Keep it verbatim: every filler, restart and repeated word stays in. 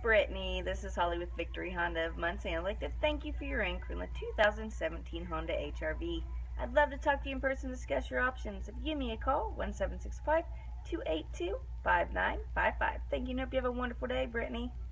Brittany. This is Holly with Victory Honda of Muncie. I'd like to thank you for your inquiry on the two thousand seventeen Honda H R V. I'd love to talk to you in person and discuss your options. If you give me a call, one seven six five, two eight two, five nine five five. Thank you and hope you have a wonderful day, Brittany.